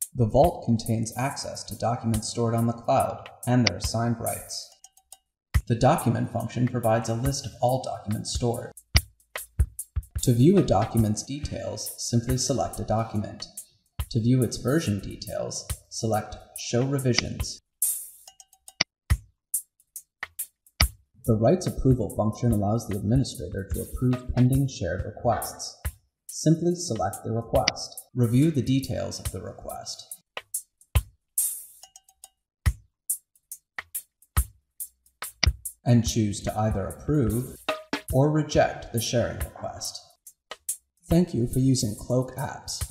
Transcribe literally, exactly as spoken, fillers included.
The vault contains access to documents stored on the cloud and their assigned rights. The document function provides a list of all documents stored. To view a document's details, simply select a document. To view its version details, select Show Revisions. The Rights Approval function allows the administrator to approve pending shared requests. Simply select the request. Review the details of the request. And choose to either approve or reject the sharing request. Thank you for using Cloak Apps.